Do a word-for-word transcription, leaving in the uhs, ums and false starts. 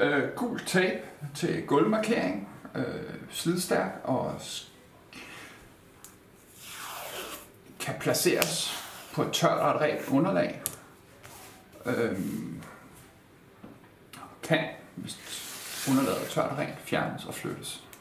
Øh, gul tape til gulvmarkering, øh, slidstærk og kan placeres på et tørt og et rent underlag. Øh, kan, hvis underlaget er tørt og rent, fjernes og flyttes.